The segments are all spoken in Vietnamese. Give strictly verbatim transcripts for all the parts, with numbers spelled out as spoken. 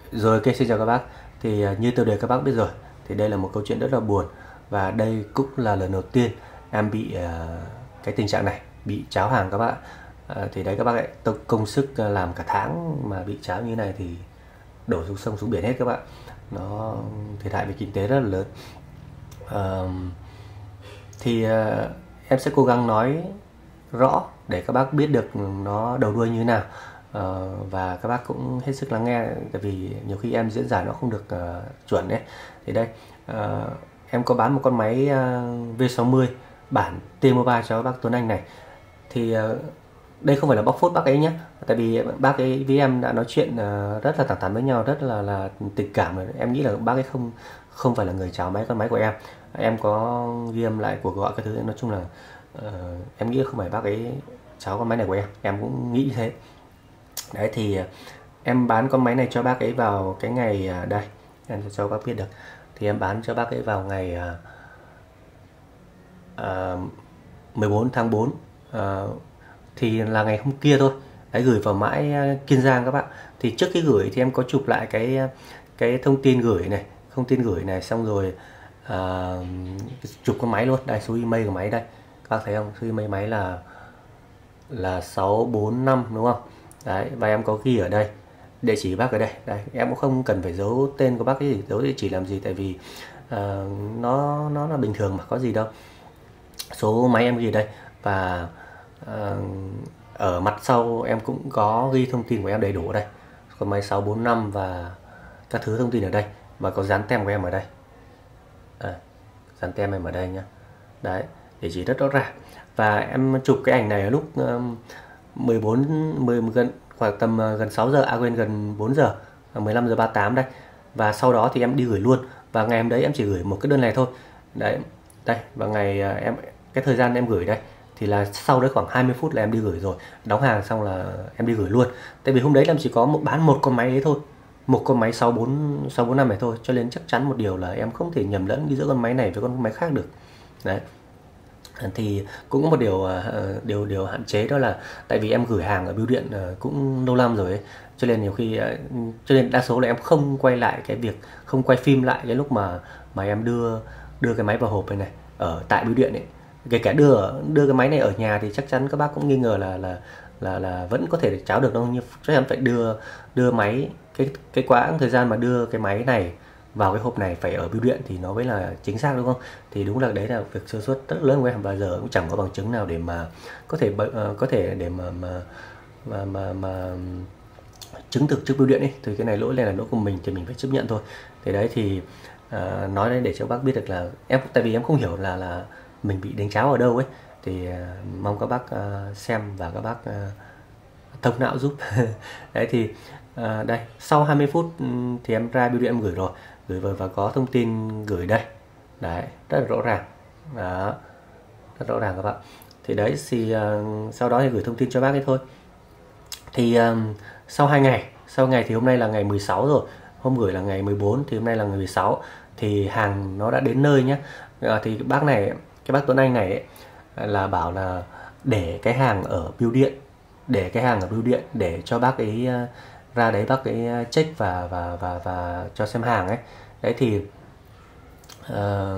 Rồi, ok, xin chào các bác. Thì à, như tiêu đề các bác biết rồi, thì đây là một câu chuyện rất là buồn, và đây cũng là lần đầu tiên em bị à, cái tình trạng này, bị cháo hàng các bác. À, thì đấy các bác ấy, tôi công sức à, làm cả tháng mà bị cháo như này thì đổ xuống sông xuống biển hết các bạn. Nó thiệt hại về kinh tế rất là lớn. À, thì à, em sẽ cố gắng nói rõ để các bác biết được nó đầu đuôi như thế nào. Ờ, và các bác cũng hết sức lắng nghe, tại vì nhiều khi em diễn giải nó không được ờ, chuẩn đấy. Thì đây, ờ, em có bán một con máy ờ, V sáu mươi bản T-Mobile cho bác Tuấn Anh này. Thì ờ, đây không phải là bóc phốt bác ấy nhé, tại vì bác ấy với em đã nói chuyện ờ, rất là thẳng thắn với nhau, rất là là tình cảm rồi. Em nghĩ là bác ấy không không phải là người chào máy con máy của em. Em có ghi âm lại cuộc gọi cái thứ, nói chung là ờ, em nghĩ không phải bác ấy cháo con máy này của em em cũng nghĩ như thế. Đấy thì à, em bán con máy này cho bác ấy vào cái ngày à, đây em sẽ cho bác biết được. Thì em bán cho bác ấy vào ngày à, à, mười bốn tháng tư, à, thì là ngày hôm kia thôi. Đấy, gửi vào mãi à, Kiên Giang các bạn. Thì trước khi gửi thì em có chụp lại cái à, cái thông tin gửi này, thông tin gửi này xong rồi à, chụp con máy luôn. Đây, số email của máy đây, các bác thấy không? Số email máy là là sáu bốn năm đúng không? Đấy, và em có ghi ở đây địa chỉ bác ở đây. Đây, em cũng không cần phải giấu tên của bác cái gì, giấu địa chỉ làm gì, tại vì uh, nó nó là bình thường mà, có gì đâu. Số máy em ghi ở đây, và uh, ở mặt sau em cũng có ghi thông tin của em đầy đủ ở đây, con máy sáu bốn năm và các thứ thông tin ở đây, và có dán tem của em ở đây. À, dán tem em ở đây nhá. Đấy, địa chỉ rất rõ ràng. Và em chụp cái ảnh này ở lúc um, mười bốn mười gần khoảng tầm uh, gần sáu giờ, à quên, gần bốn giờ, mười lăm giờ ba mươi tám đây. Và sau đó thì em đi gửi luôn, và ngày hôm đấy em chỉ gửi một cái đơn này thôi. Đấy, đây, và ngày uh, em cái thời gian em gửi đây thì là sau đấy khoảng hai mươi phút là em đi gửi rồi, đóng hàng xong là em đi gửi luôn. Tại vì hôm đấy em chỉ có một bán một con máy đấy thôi, một con máy sáu bốn sáu bốn năm này thôi, cho nên chắc chắn một điều là em không thể nhầm lẫn giữa con máy này với con máy khác được. Đấy, thì cũng có một điều uh, điều điều hạn chế, đó là tại vì em gửi hàng ở bưu điện uh, cũng lâu năm rồi ấy, cho nên nhiều khi uh, cho nên đa số là em không quay lại cái việc không quay phim lại cái lúc mà mà em đưa đưa cái máy vào hộp này này ở tại bưu điện ấy. Kể cả đưa đưa cái máy này ở nhà thì chắc chắn các bác cũng nghi ngờ là là là là vẫn có thể cháo được đâu, nhưng chắc chắn phải đưa đưa máy, cái cái quãng thời gian mà đưa cái máy này vào cái hộp này phải ở bưu điện thì nó mới là chính xác, đúng không? Thì đúng là đấy là việc sơ suất rất lớn của em, và giờ cũng chẳng có bằng chứng nào để mà có thể uh, có thể để mà mà mà mà, mà chứng thực trước bưu điện ấy. Thì cái này lỗi này là lỗi của mình thì mình phải chấp nhận thôi. Thì đấy thì uh, nói đấy để cho bác biết được là em, tại vì em không hiểu là là mình bị đánh cháo ở đâu ấy, thì uh, mong các bác uh, xem và các bác uh, thông não giúp. Đấy thì à, đây, sau hai mươi phút thì em ra bưu điện em gửi rồi, gửi về và có thông tin gửi đây. Đấy, rất là rõ ràng. Đó, rất rõ ràng các bạn. Thì đấy thì uh, sau đó thì gửi thông tin cho bác ấy thôi. Thì um, sau hai ngày, sau ngày thì hôm nay là ngày mười sáu rồi, hôm gửi là ngày mười bốn thì hôm nay là ngày mười sáu, thì hàng nó đã đến nơi nhé. À, thì bác này, cái bác Tuấn Anh này ấy, là bảo là để cái hàng ở bưu điện, để cái hàng ở bưu điện để cho bác ấy uh, ra đấy bác ấy check và và và và cho xem hàng ấy. Đấy thì uh,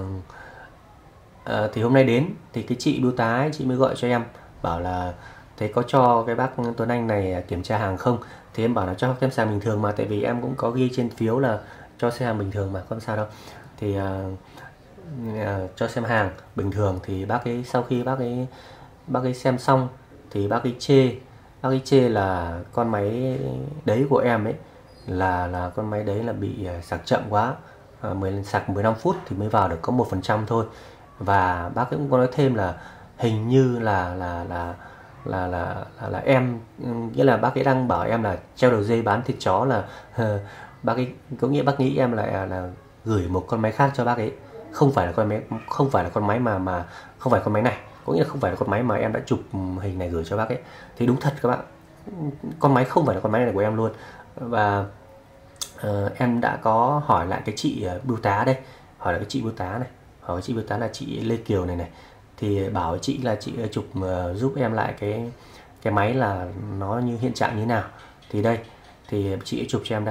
uh, thì hôm nay đến thì cái chị bưu tá ấy, chị mới gọi cho em bảo là thế có cho cái bác Tuấn Anh này kiểm tra hàng không. Thì em bảo là cho xem hàng bình thường mà, tại vì em cũng có ghi trên phiếu là cho xem hàng bình thường mà, không sao đâu. Thì uh, uh, cho xem hàng bình thường. Thì bác ấy sau khi bác ấy bác ấy xem xong thì bác ấy chê bác ấy chê là con máy đấy của em ấy là là con máy đấy là bị sạc chậm quá, à, mới sạc mười lăm phút thì mới vào được có một phần trăm thôi. Và bác ấy cũng có nói thêm là hình như là là là là là là, là em, nghĩa là bác ấy đang bảo em là treo đầu dây bán thịt chó, là bác ấy có nghĩa bác nghĩ em lại là, là gửi một con máy khác cho bác ấy, không phải là con máy không phải là con máy mà mà không phải con máy này, cũng như là không phải là con máy mà em đã chụp hình này gửi cho bác ấy. Thì đúng thật các bạn, con máy không phải là con máy này của em luôn. Và uh, em đã có hỏi lại cái chị uh, bưu tá đây, hỏi lại cái chị bưu tá này, hỏi cái chị bưu tá là chị Lê Kiều này này, thì bảo chị là chị chụp uh, giúp em lại cái cái máy là nó như hiện trạng như thế nào. Thì đây, thì chị chụp cho em đây,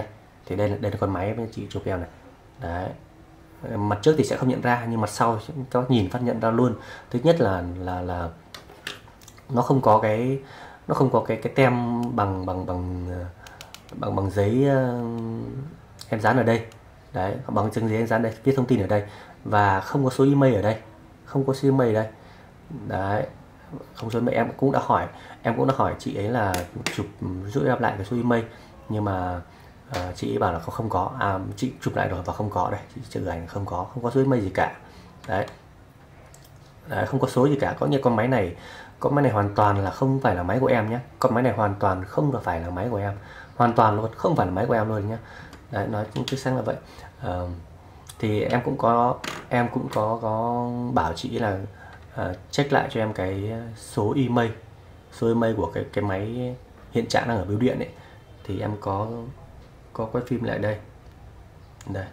Thì đây là đây là con máy chị chụp em này. Đấy, mặt trước thì sẽ không nhận ra, nhưng mặt sau các bác nhìn phát nhận ra luôn. Thứ nhất là là là nó không có cái nó không có cái cái tem bằng bằng bằng bằng bằng giấy uh, em dán ở đây. Đấy, bằng chứng giấy em dán đây, viết thông tin ở đây, và không có số email ở đây, không có số email ở đây. Đấy, không số email. Em cũng đã hỏi em cũng đã hỏi chị ấy là chụp giúp em lại cái số email, nhưng mà uh, chị ấy bảo là không không có. À, chị chụp lại rồi và không có đây, chị chụp ảnh không có không có số email gì cả. Đấy. Đấy, không có số gì cả. Có như con máy này con máy này hoàn toàn là không phải là máy của em nhé. Con máy này hoàn toàn không phải là máy của em, hoàn toàn luôn không phải là máy của em luôn nhé. Đấy, nói chính xác là vậy. Uh, thì em cũng có em cũng có có bảo chị là uh, check lại cho em cái số email số email của cái cái máy hiện trạng đang ở bưu điện ấy. Thì em có có quay phim lại đây, đây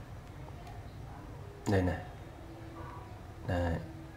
đây này, đây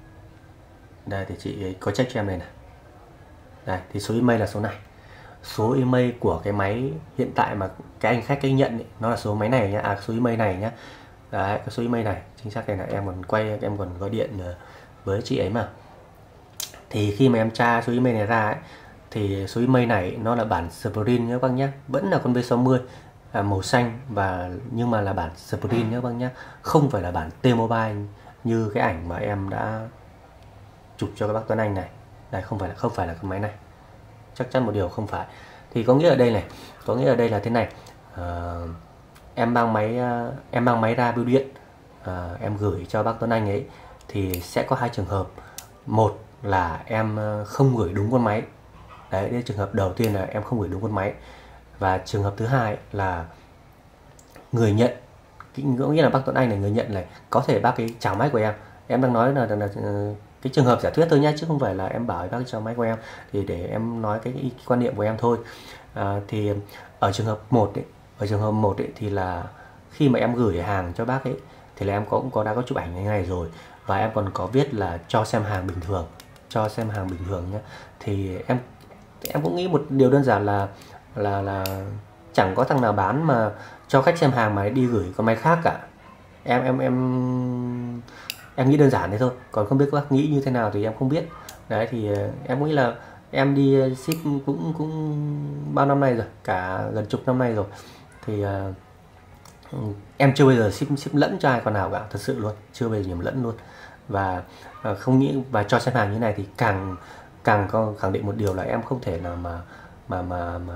đây thì chị ấy có check cho em đây này. Đây thì số email là số này, số email của cái máy hiện tại mà cái anh khách cái nhận ấy, nó là số máy này nhá, à số email này nhá. Đấy, cái số email này chính xác. Này là em còn quay em còn gọi điện với chị ấy mà. Thì khi mà em tra số email này ra ấy, thì số email này nó là bản Sprint nhé bác nhé, vẫn là con V sáu mươi à, màu xanh, và nhưng mà là bản Sprint nhé bác nhé, không phải là bản T-Mobile như cái ảnh mà em đã chụp cho các bác Tuấn Anh này. Đây không phải là không phải là cái máy này, chắc chắn một điều không phải. Thì có nghĩa ở đây này, có nghĩa ở đây là thế này. Uh, em mang máy uh, em mang máy ra bưu điện, uh, em gửi cho bác Tuấn Anh ấy, thì sẽ có hai trường hợp. Một là em không gửi đúng con máy. Đấy, đây trường hợp đầu tiên là em không gửi đúng con máy. Và trường hợp thứ hai là người nhận, có nghĩa là bác Tuấn Anh này, người nhận này có thể bác ấy chào máy của em. Em đang nói là, là, là cái trường hợp giả thuyết thôi nhé, chứ không phải là em bảo bác chào máy của em, thì để em nói cái, cái quan niệm của em thôi. À, thì ở trường hợp một ấy, ở trường hợp một ấy, thì là khi mà em gửi hàng cho bác ấy thì là em có cũng có đã có chụp ảnh như này rồi, và em còn có viết là cho xem hàng bình thường, cho xem hàng bình thường nhé. Thì em em cũng nghĩ một điều đơn giản là là là chẳng có thằng nào bán mà cho khách xem hàng mà đi gửi con máy khác cả. Em em em em nghĩ đơn giản thế thôi, còn không biết các bác nghĩ như thế nào thì em không biết. Đấy thì em nghĩ là em đi ship cũng cũng bao năm nay rồi, cả gần chục năm nay rồi, thì uh, em chưa bao giờ ship ship lẫn cho ai con nào cả, thật sự luôn, chưa bao giờ nhầm lẫn luôn. Và uh, không nghĩ và cho xem hàng như này thì càng càng có khẳng định một điều là em không thể nào mà mà mà mà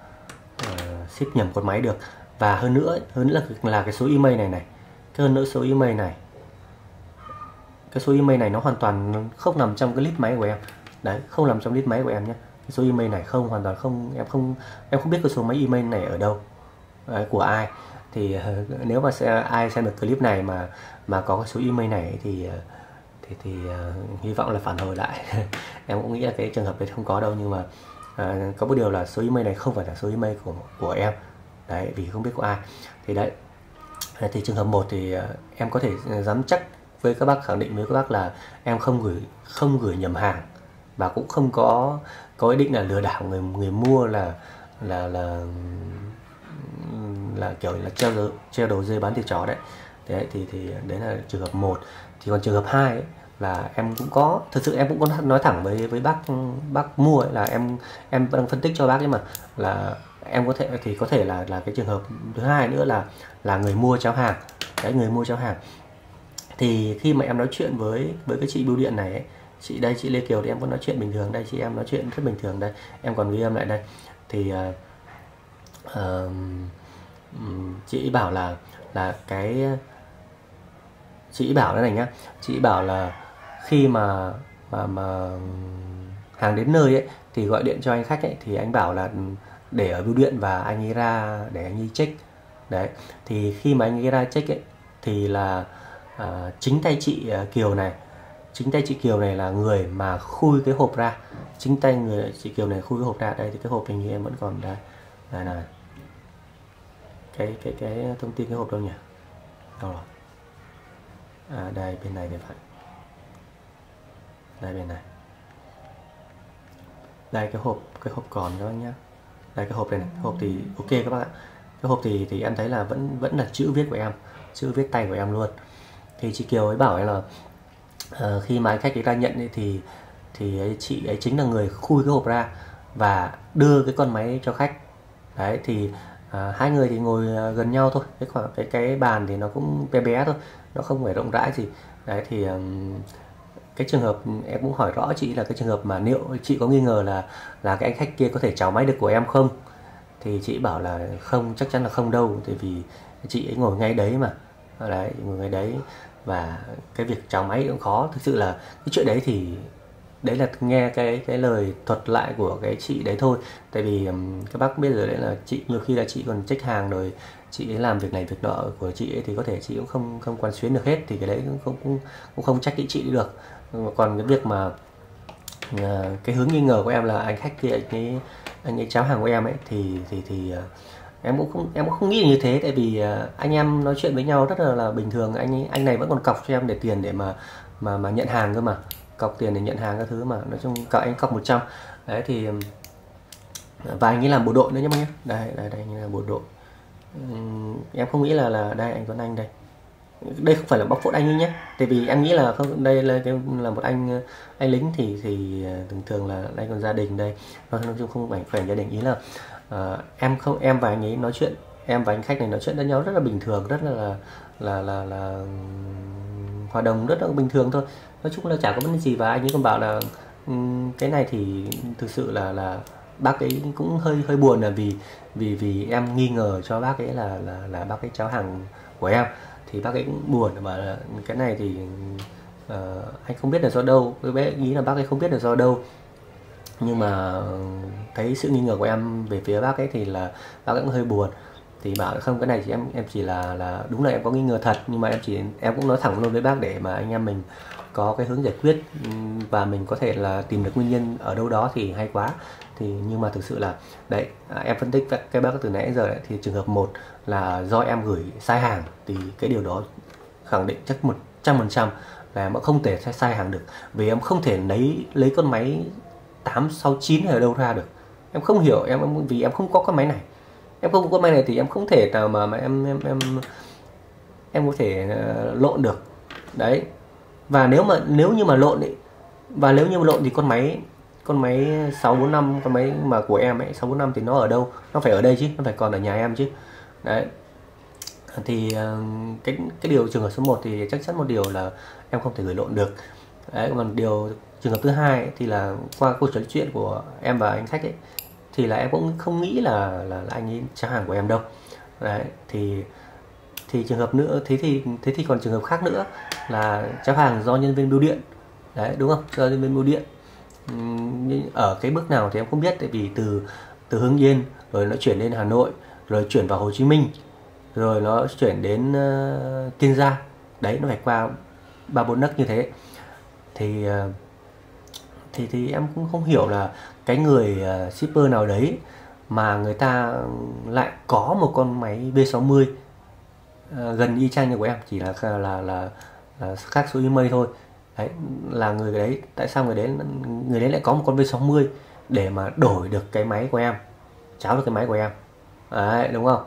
uh, ship nhầm con máy được. Và hơn nữa hơn nữa là, là cái số email này này, cái hơn nữa số email này cái số email này nó hoàn toàn không nằm trong cái list máy của em. Đấy, không nằm trong list máy của em nhé. Cái số email này không, hoàn toàn không, em không em không biết cái số máy email này ở đâu, đấy, của ai. Thì uh, nếu mà sẽ, ai xem được clip này mà mà có cái số email này thì uh, thì thì uh, hy vọng là phản hồi lại. Em cũng nghĩ là cái trường hợp đấy không có đâu, nhưng mà uh, có một điều là số email này không phải là số email của của em. Đấy, vì không biết của ai. Thì đấy, thì trường hợp một thì uh, em có thể dám chắc với các bác, khẳng định với các bác là em không gửi không gửi nhầm hàng, và cũng không có có ý định là lừa đảo người người mua, là là là là kiểu là treo đầu, treo đầu dê bán thịt chó đấy. Đấy thì thì đấy là trường hợp một. Thì còn trường hợp hai ấy, là em cũng có, thực sự em cũng có nói thẳng với với bác bác mua ấy, là em em đang phân tích cho bác ấy mà, là em có thể thì có thể là là cái trường hợp thứ hai nữa là là người mua trao hàng. Đấy, người mua trao hàng. Thì khi mà em nói chuyện với với cái chị bưu điện này ấy, chị đây, chị Lê Kiều, thì em có nói chuyện bình thường đây, chị em nói chuyện rất bình thường đây, em còn ghi âm lại đây. Thì uh, uh, chị bảo là là cái chị bảo thế này nhá, chị bảo là khi mà mà mà hàng đến nơi ấy thì gọi điện cho anh khách ấy, thì anh bảo là để ở bưu điện và anh ấy ra để anh ấy check. Đấy, thì khi mà anh ấy ra check ấy thì là À, chính tay chị uh, Kiều này chính tay chị Kiều này là người mà khui cái hộp ra, chính tay người chị Kiều này khui cái hộp ra. Đây thì cái hộp hình như em vẫn còn đây, đây này, cái cái cái thông tin cái hộp đâu nhỉ, đâu rồi, à đây bên này thì phải, đây bên này, đây cái hộp cái hộp còn các bác nhá, đây cái hộp này, này. Hộp thì ok các bác ạ. cái hộp thì thì em thấy là vẫn vẫn là chữ viết của em, chữ viết tay của em luôn. Thì chị Kiều ấy bảo ấy là uh, khi mà anh khách ấy ra nhận ấy, thì thì ấy, chị ấy chính là người khui cái hộp ra và đưa cái con máy cho khách. Đấy thì à, hai người thì ngồi gần nhau thôi, cái khoảng cái cái bàn thì nó cũng bé bé thôi, nó không phải rộng rãi gì. Đấy thì um, cái trường hợp em cũng hỏi rõ chị là cái trường hợp mà liệu chị có nghi ngờ là là cái anh khách kia có thể cháo máy được của em không, thì chị bảo là không, chắc chắn là không đâu, tại vì chị ấy ngồi ngay đấy mà. Đấy, ngồi ngay đấy và cái việc cháo máy cũng khó. Thực sự là cái chuyện đấy thì đấy là nghe cái cái lời thuật lại của cái chị đấy thôi, tại vì um, các bác biết rồi đấy, là chị nhiều khi là chị còn check hàng rồi chị ấy làm việc này việc nọ của chị ấy thì có thể chị cũng không không quán xuyến được hết, thì cái đấy cũng không cũng, cũng không trách cái chị được. Còn cái việc mà uh, cái hướng nghi ngờ của em là anh khách kia anh ấy anh ấy cháo hàng của em ấy thì thì thì uh, em cũng không em cũng không nghĩ như thế, tại vì uh, anh em nói chuyện với nhau rất là, là bình thường. Anh ấy, anh này vẫn còn cọc cho em để tiền để mà mà mà nhận hàng cơ mà, cọc tiền để nhận hàng các thứ mà, nói chung cậu anh cọc một trăm. Đấy thì và anh ấy làm bộ đội nữa nhé bác nhé. Đây đây đây, anh ấy làm bộ đội. Uhm, em không nghĩ là là đây anh Tuấn Anh đây, đây không phải là bóc phốt anh ấy nhé, tại vì em nghĩ là không, đây là cái là một anh anh lính thì thì thường thường là đây còn gia đình đây, nói chung không phải phải gia đình, ý là uh, em không em và anh ấy nói chuyện, em và anh khách này nói chuyện với nhau rất là bình thường, rất là là là là, là hòa đồng rất là bình thường thôi, nói chung là chả có vấn đề gì. Và anh ấy còn bảo là um, cái này thì thực sự là là bác ấy cũng hơi hơi buồn, là vì vì vì em nghi ngờ cho bác ấy là là là bác ấy cháo hàng của em, thì bác ấy cũng buồn mà cái này thì uh, anh không biết là do đâu, cái bé nghĩ là bác ấy không biết là do đâu, nhưng mà thấy sự nghi ngờ của em về phía bác ấy thì là bác ấy cũng hơi buồn. Thì bảo không, cái này thì em em chỉ là là đúng là em có nghi ngờ thật, nhưng mà em chỉ em cũng nói thẳng luôn với bác để mà anh em mình có cái hướng giải quyết và mình có thể là tìm được nguyên nhân ở đâu đó thì hay quá. Thì nhưng mà thực sự là đấy, em phân tích cái bác từ nãy giờ đấy, thì trường hợp một là do em gửi sai hàng, thì cái điều đó khẳng định chắc một trăm phần trăm là em không thể sai, sai hàng được, vì em không thể lấy lấy con máy tám sáu chín ở đâu ra được. Em không hiểu, em vì em không có con máy này, em không có con máy này thì em không thể nào mà mà em em em em có thể uh, lộn được đấy. Và nếu mà nếu như mà lộn ấy, và nếu như mà lộn thì con máy con máy sáu bốn năm, con máy mà của em ấy sáu bốn năm thì nó ở đâu, nó phải ở đây chứ, nó phải còn ở nhà em chứ. Đấy thì uh, cái cái điều trường hợp số một thì chắc chắn một điều là em không thể gửi lộn được. Đấy, còn điều trường hợp thứ hai ấy, thì là qua câu trò chuyện của em và anh khách ấy, thì là em cũng không nghĩ là là, là anh ấy cháo hàng của em đâu. Đấy thì thì trường hợp nữa thế thì thế thì còn trường hợp khác nữa là cháo hàng do nhân viên bưu điện. Đấy đúng không, do nhân viên bưu điện. Uhm, ở cái bước nào thì em không biết, tại vì từ từ Hưng Yên rồi nó chuyển lên Hà Nội, rồi chuyển vào Hồ Chí Minh, rồi nó chuyển đến uh, Kiên Giang. Đấy, nó phải qua ba bốn nấc như thế. Thì uh, thì thì em cũng không hiểu là cái người uh, shipper nào đấy mà người ta lại có một con máy B sáu mươi uh, gần y chang như của em, chỉ là là là, là, là khác số email thôi. Đấy là người đấy, tại sao người đấy người đấy lại có một con B sáu mươi để mà đổi được cái máy của em, cháo được cái máy của em. Đấy đúng không?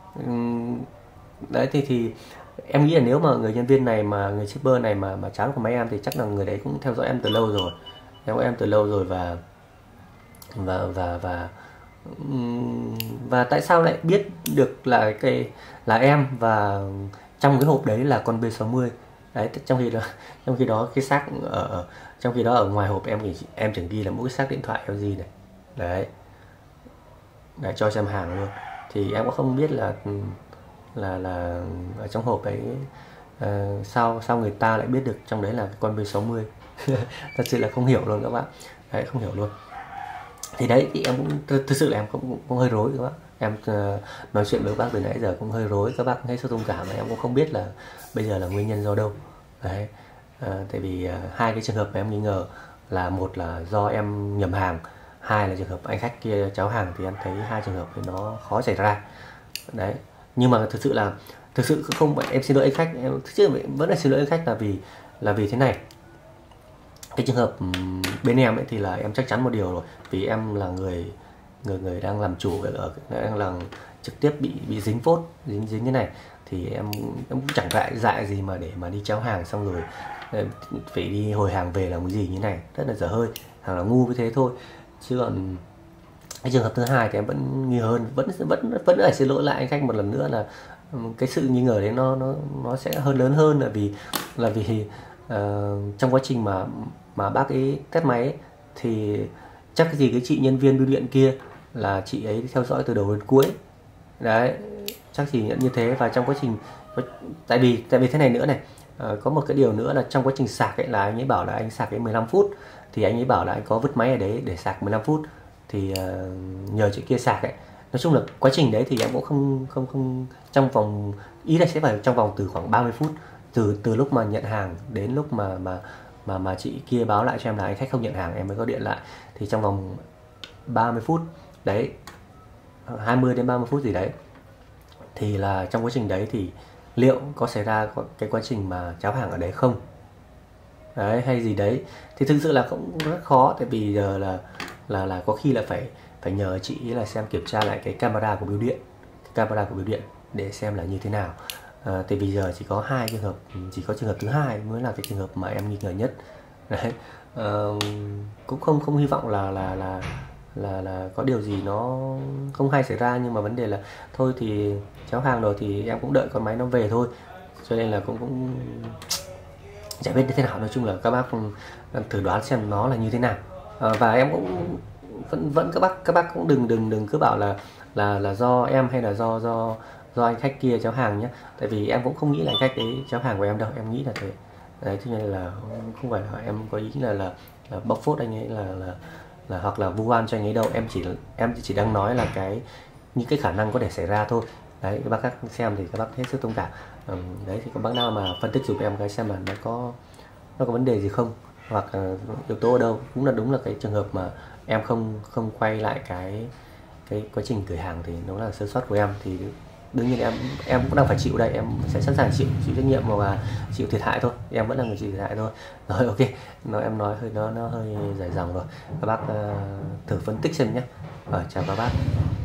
Đấy thì thì em nghĩ là nếu mà người nhân viên này mà người shipper này mà mà cháo được máy em thì chắc là người đấy cũng theo dõi em từ lâu rồi, theo dõi em từ lâu rồi và và và và và tại sao lại biết được là cái là em, và trong cái hộp đấy là con B sáu mươi. Đấy, trong khi đó trong khi đó cái xác ở trong khi đó ở ngoài hộp em em chẳng ghi là mỗi cái xác điện thoại L G này. Đấy, để cho xem hàng luôn. Thì em cũng không biết là là là ở trong hộp ấy uh, sao sao người ta lại biết được trong đấy là cái con B sáu mươi. Thật sự là không hiểu luôn các bạn. Đấy, không hiểu luôn. Thì đấy thì em cũng thực sự là em cũng, cũng, cũng hơi rối các bác. Em uh, nói chuyện với bác từ nãy giờ cũng hơi rối, các bác thấy sự thông cảm, mà em cũng không biết là bây giờ là nguyên nhân do đâu. Đấy, uh, tại vì uh, hai cái trường hợp mà em nghi ngờ là một là do em nhầm hàng, hai là trường hợp anh khách kia cháo hàng, thì em thấy hai trường hợp thì nó khó xảy ra. Đấy, nhưng mà thực sự là thực sự không phải em xin lỗi anh khách, em thực sự vẫn là xin lỗi anh khách là vì là vì thế này. Cái trường hợp bên em ấy thì là em chắc chắn một điều rồi, vì em là người người người đang làm chủ ở đang làm trực tiếp bị bị dính phốt, dính dính cái này thì em em cũng chẳng ngại dại gì mà để mà đi cháo hàng xong rồi phải đi hồi hàng về làm cái gì như này, rất là dở hơi, hàng là ngu như thế thôi. Chứ còn cái trường hợp thứ hai thì em vẫn nghi hơn, vẫn vẫn vẫn phải xin lỗi lại anh khách một lần nữa là cái sự nghi ngờ đấy nó nó nó sẽ hơn lớn hơn, là vì là vì uh, trong quá trình mà mà bác ấy test máy ấy, thì chắc cái gì cái chị nhân viên bưu điện kia là chị ấy theo dõi từ đầu đến cuối đấy, chắc chỉ nhận như thế. Và trong quá trình tại vì tại vì thế này nữa này, uh, có một cái điều nữa là trong quá trình sạc ấy là anh ấy bảo là anh sạc cái mười lăm phút, thì anh ấy bảo là anh có vứt máy ở đấy để sạc mười lăm phút, thì uh, nhờ chị kia sạc ấy. Nói chung là quá trình đấy thì em cũng không không không trong vòng, ý là sẽ phải trong vòng từ khoảng ba mươi phút, từ từ lúc mà nhận hàng đến lúc mà mà mà mà chị kia báo lại cho em là anh khách không nhận hàng, em mới có điện lại, thì trong vòng ba mươi phút đấy, hai mươi đến ba mươi phút gì đấy, thì là trong quá trình đấy thì liệu có xảy ra cái quá trình mà cháo hàng ở đấy không đấy, hay gì đấy, thì thực sự là cũng rất khó. Tại vì giờ là là là có khi là phải phải nhờ chị là xem kiểm tra lại cái camera của bưu điện, cái camera của bưu điện để xem là như thế nào. À, thì bây giờ chỉ có hai trường hợp, chỉ có trường hợp thứ hai mới là cái trường hợp mà em nghi ngờ nhất đấy. À, cũng không không hy vọng là là là là là có điều gì nó không hay xảy ra, nhưng mà vấn đề là thôi thì cháo hàng rồi thì em cũng đợi con máy nó về thôi, cho nên là cũng cũng chả biết như thế nào. Nói chung là các bác thử đoán xem nó là như thế nào. À, và em cũng vẫn vẫn các bác các bác cũng đừng đừng đừng cứ bảo là là là do em hay là do do do anh khách kia cháo hàng nhé, tại vì em cũng không nghĩ là anh khách đấy cháo hàng của em đâu, em nghĩ là thế đấy. Cho nên là không phải là em có ý là là, là bóc phốt anh ấy là là là hoặc là vu oan cho anh ấy đâu, em chỉ em chỉ đang nói là cái những cái khả năng có thể xảy ra thôi đấy. Các bác khác xem thì các bác hết sức thông cảm. Ừ, đấy thì có bác nào mà phân tích giúp em cái xem là nó có nó có vấn đề gì không, hoặc uh, yếu tố ở đâu. Cũng là đúng là cái trường hợp mà em không không quay lại cái cái quá trình gửi hàng thì nó là sơ suất của em, thì đương nhiên em em cũng đang phải chịu đây, em sẽ sẵn sàng chịu chịu trách nhiệm và chịu thiệt hại thôi, em vẫn là người chịu thiệt hại thôi. Rồi ok, nó em nói hơi nó nó hơi dài dòng rồi, các bác uh, thử phân tích xem nhé. Rồi chào các bác.